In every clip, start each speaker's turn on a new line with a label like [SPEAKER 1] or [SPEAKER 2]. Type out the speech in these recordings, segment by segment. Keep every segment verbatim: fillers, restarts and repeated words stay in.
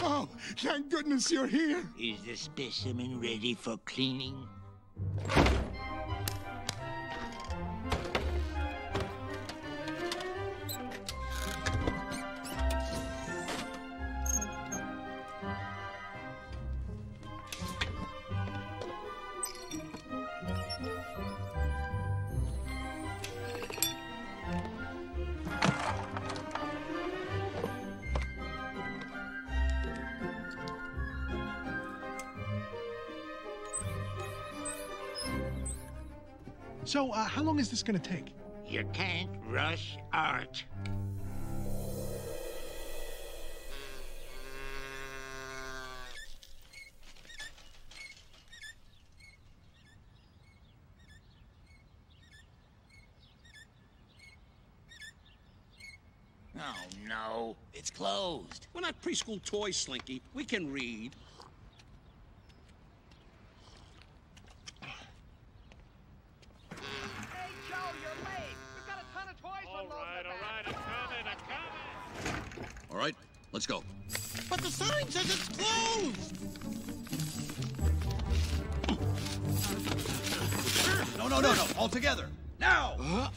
[SPEAKER 1] Oh, thank goodness you're here.
[SPEAKER 2] Is the specimen ready for cleaning?
[SPEAKER 3] So, uh, how long is this gonna take?
[SPEAKER 2] You can't rush art. Oh, no. It's closed.
[SPEAKER 4] We're not preschool toys, Slinky. We can read.
[SPEAKER 5] All right, let's go.
[SPEAKER 1] But the sign says it's closed.
[SPEAKER 5] No, no, no, no, all together. Now!
[SPEAKER 1] Uh.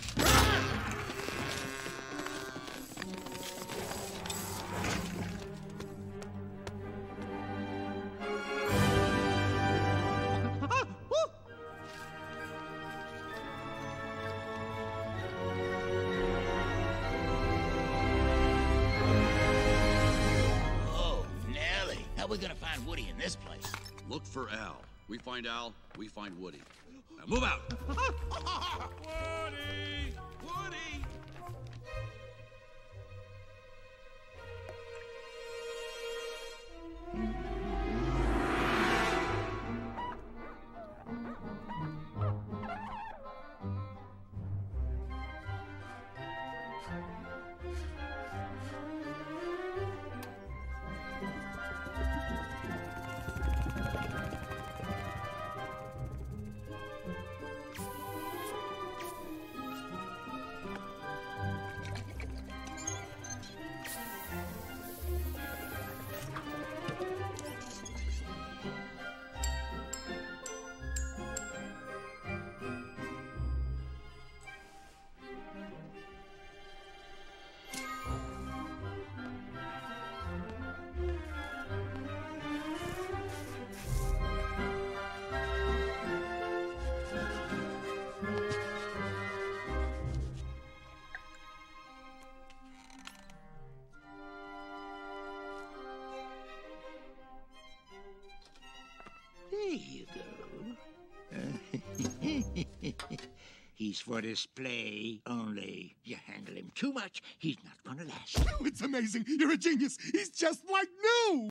[SPEAKER 2] We're gonna find Woody in this place.
[SPEAKER 5] Look for Al. We find Al, we find Woody. Now move out!
[SPEAKER 4] Woody! Woody!
[SPEAKER 2] There you go. He's for display only. You handle him too much, he's not gonna last.
[SPEAKER 1] Oh, it's amazing. You're a genius. He's just like new.